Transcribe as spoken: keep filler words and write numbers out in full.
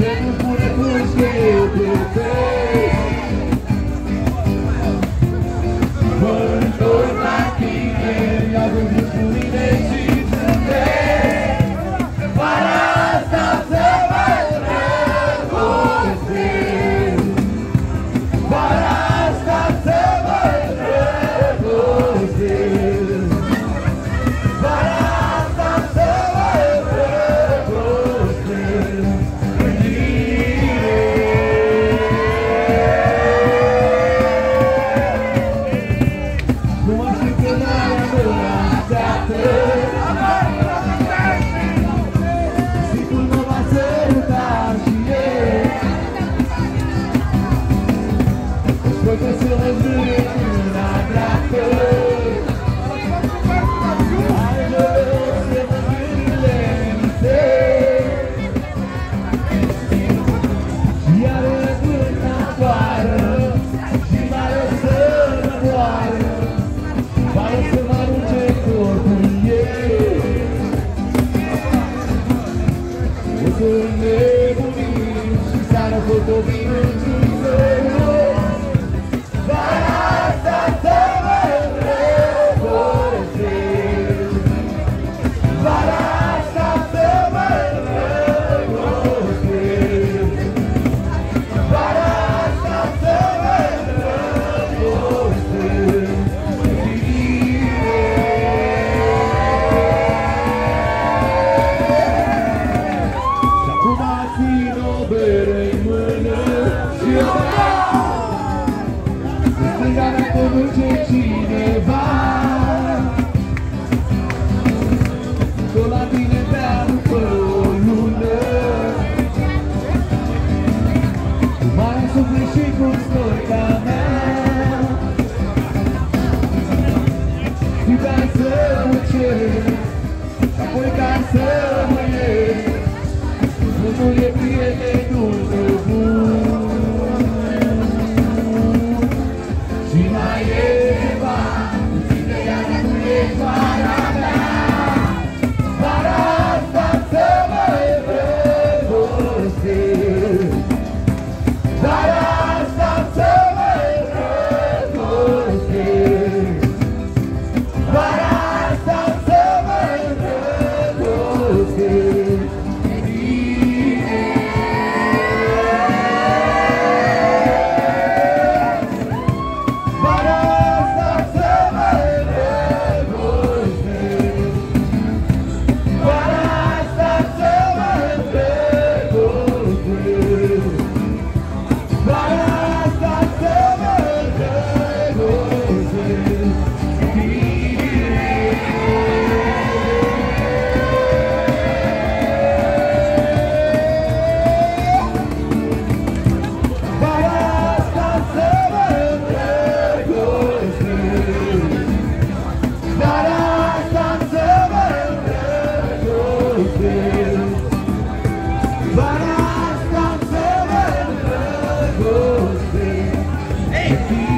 nu spune tu că eu plătesc. Mă întorc la tine, mi-a văzut cu mine și zâmbesc. Vara asta să mă îndrăgostesc. Vara asta să mă îndrăgostesc. Vara asta să mă îndrăgostesc. În tine. Cum aștept că n-aia mă așteaptă. Sigur mă va săruta și eu. Poate să mă zâre mâna dreaptă. Hai jos să mă gândile minte. Și iară până afară. Și mai o să mă moară. Mai o să mă arunce corpul ei. O să înnebunim și seara fotobim într-un săruit. Vara asta să mă îndrăgostesc. Vara asta să mă îndrăgostesc. Vara asta să mă îndrăgostesc. Și acum țin o bere-n mână și o beau. În stânga mea conduce cineva. Tot la tine beau după o lună. Mai am suflet și cum stoica mea. Iubeam să mă cer, apoi ca să mă iert. Vântul e prietenul meu bun. Și mai e ceva, cine iară nu e vara mea. Vara asta să mă îndrăgostesc. Vara asta să mă îndrăgostesc. Vara asta să mă îndrăgostesc. Vara asta să mă îndrăgostesc. Vara asta să mă îndrăgostesc. Vara asta să mă îndrăgostesc. Vara asta să mă îndrăgostesc. Vara asta să mă îndrăgostesc. Vara asta să mă îndrăgostesc.